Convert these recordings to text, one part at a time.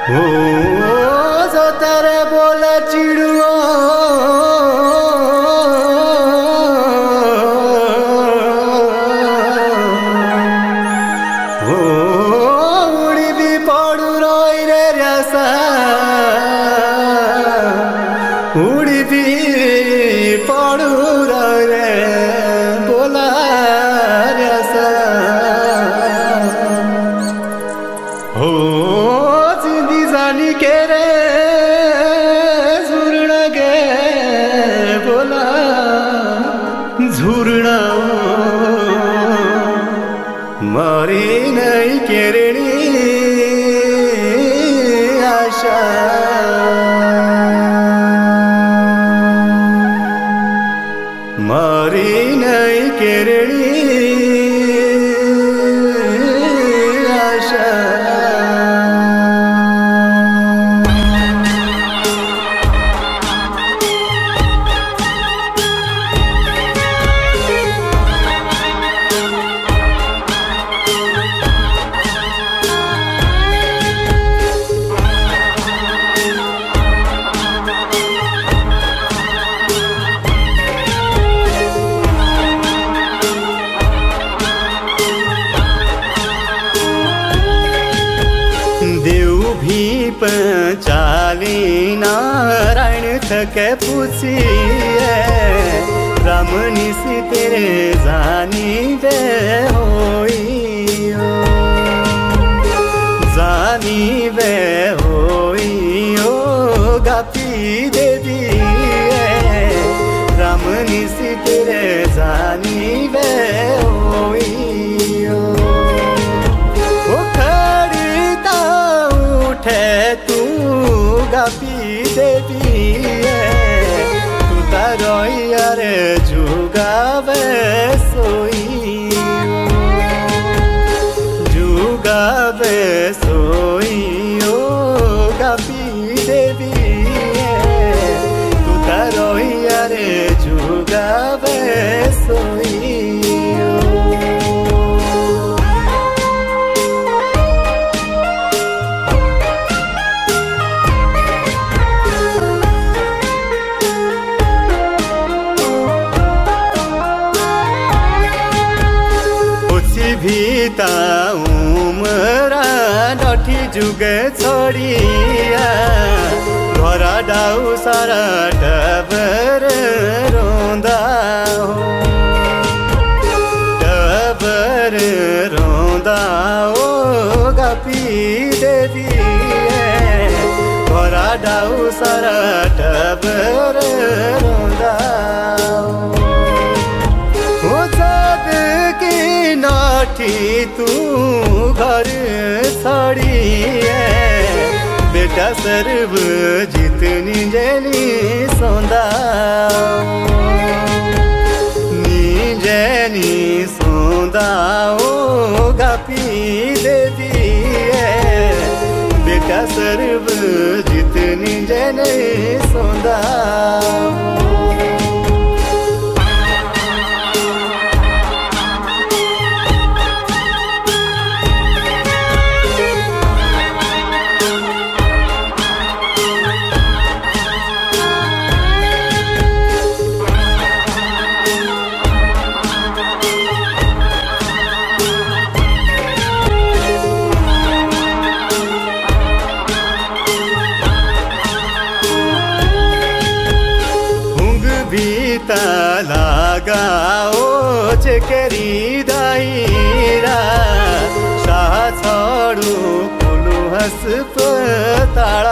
हो जो तेरे बोले चिड़ुआ हो उड़ी भी पड़ू रोई रे रसा उड़ी भी पड़ू रोई रे बोला रसा हो जिंदी जानी के रे झुरण गे बोला झुरणा मारी नहीं केरणी आशा मारी नहीं केरणी आशा देव भी पंचाली नारायण थके पूछिए राम निसी तेरे जानी वे होई हो जानी वे होई हो गापी देवी राम निसी तेरे जानी वे होई हो तू गापी देवी तू तारो यार जुगावे सोई ओ गापी देवी तू तारो यार जुगावे सोई भीता उमरा डठी जुगे छोड़िया घरा डाउ सारा डबर रोंदा हो डबर रोंदा ओ गापी देवी घरा डाउ सारा डबर रोंदा नाठी तू घर छड़ी बेटा सर्व जितनी जनी सौंदा जनी सौंदा ओ गापी देवी बेटा सर्व जितनी जनी सौंदा लगाओ चेकेरी दाईरा शाह छोड़ू कुलू हस्पताला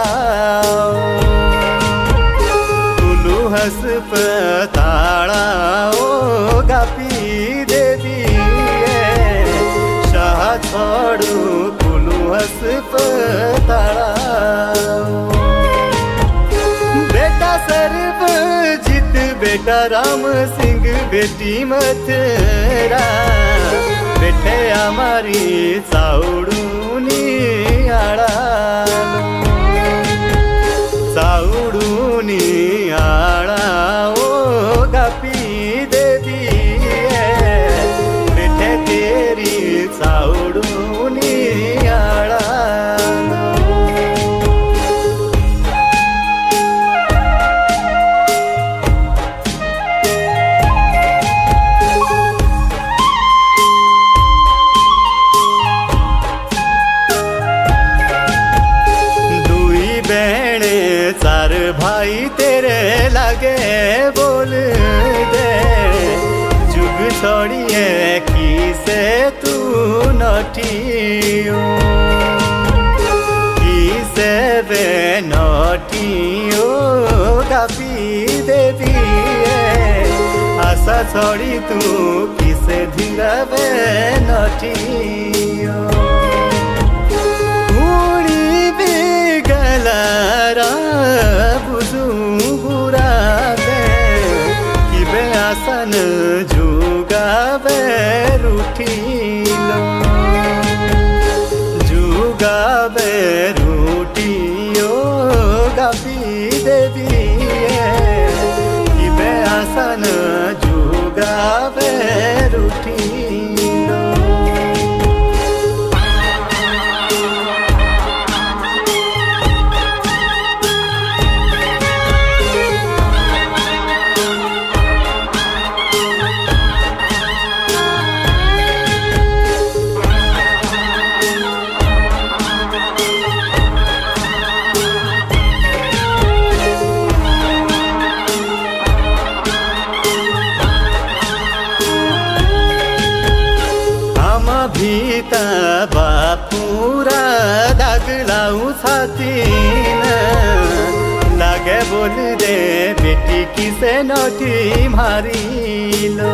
ओ गापी देवी शाह छोड़ू कुलू हस्पताला बेटा सर्व जित बेटा राम सिंह बेटी मथुरा बेटे हमारी चावड़ूनी आड़ा चावड़ूनी आड़ा ओ गापी देवी बेटे तेरी चावड़ूनी आड़ा तू नटियो किसे बे नटियो गापी देवी आशा छोड़ी तू किसे धीरा बे नटियो कुड़ी भी गलारा बुझू बुरा बे कि बे आसन जुगाबे रूठिलो जुगाबे रूठियो गापी देवी कि बे आसन जुगाबे रूठिलो भीता बापूरा दागलाऊ छातीन लागे बोल दे बेटी किसे नटी मारिलो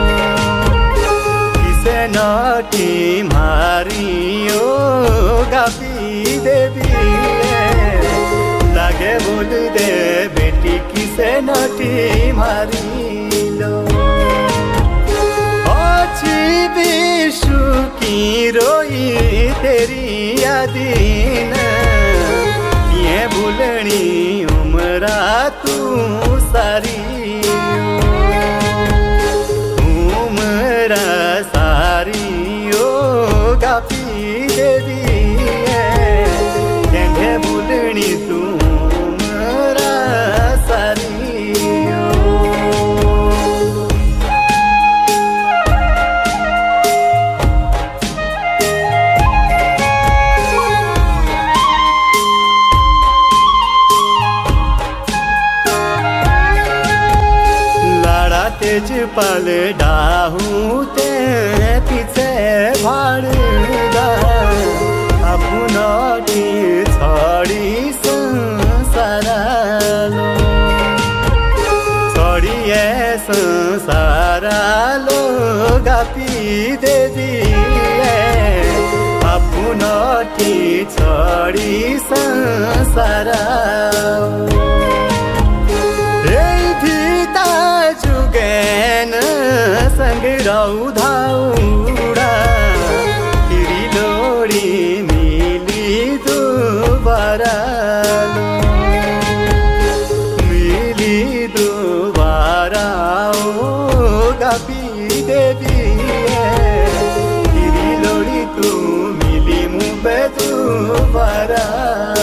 किसे नटी मारियो गापी देवी लागे बोल दे बेटी किसे नटी मारिलो विशु की रोई तेरी यादीन ये भूलनी उमरा तू सारी उमरा सारी ओ गापी देवी केंगे भूलनी तू उमरा सारी तेज पल डाहू ते पीछे भाड़ा अपनटी छड़ी संसारालो छड़िए संसारालो गापी देवी अपनटी छड़ी संसारालो संग रौधाउड़ा तेरी लोड़ी मिली दोबारा मिली दोबारा ओ गापी देवी तेरी लोड़ी तू मिली मुझे दोबारा